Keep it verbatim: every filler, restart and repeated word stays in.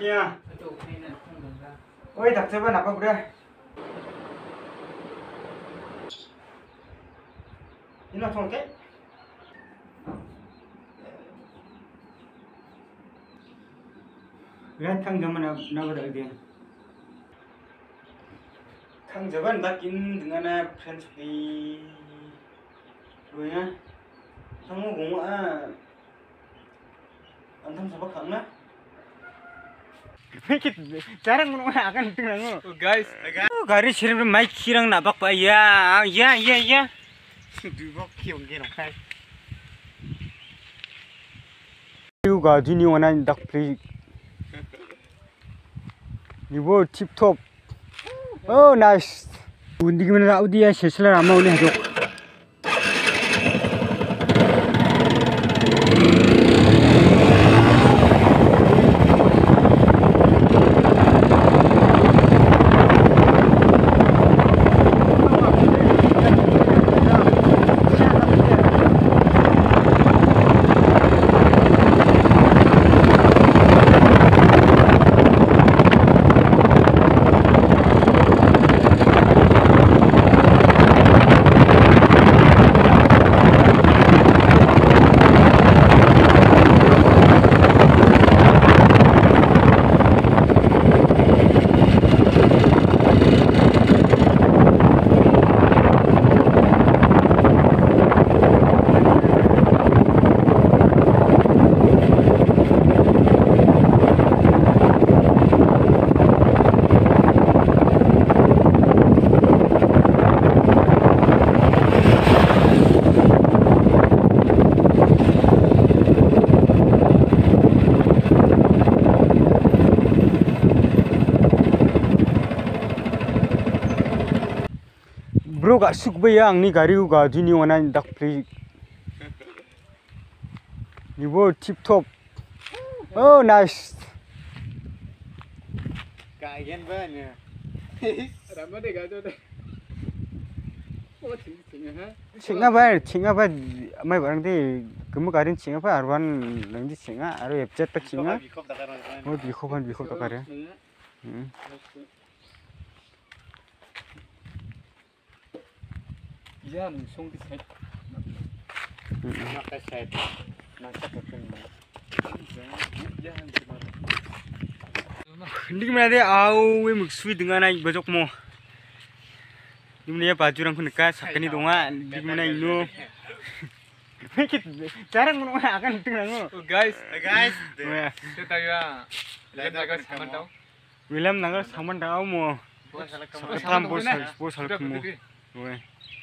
kia. Ôi thật sự vẫn nạp vào đây. Ini langsung ke? Lihat kang zaman apa apa dia. Kang zaman dakin dengan French fry. Rồi thằng ngô cũng à anh thằng sao khẳng na jarang mau akan tengah ngô guys gari sirim mai kirang nabak pa ya ya ya ya dua kiong ke nong you ga dini wana dak play nibo tip top oh nice undi gimana audi ya sesla ramau ni hajok bro gak suk bayang ni gari ga dini wana dak play nibo tip top oh nice kayan ba niya ramade ga do oh ting ting ha singa ba singa ba mai barang di gemu garin singa ba arwan lang di singa aru epcet pa singa oh bikhoban bikhop takare hmm ya song di set nak set nak ketemu ya ini mana dia au we muksui dengan ai bajok mo ini mana baju rang kunika sakani donga ini mana ino jarang mau akan tengah ngo guys guys itu tahu ya William nagar saman tahu William nagar saman tahu mo salam bos bos haluk mo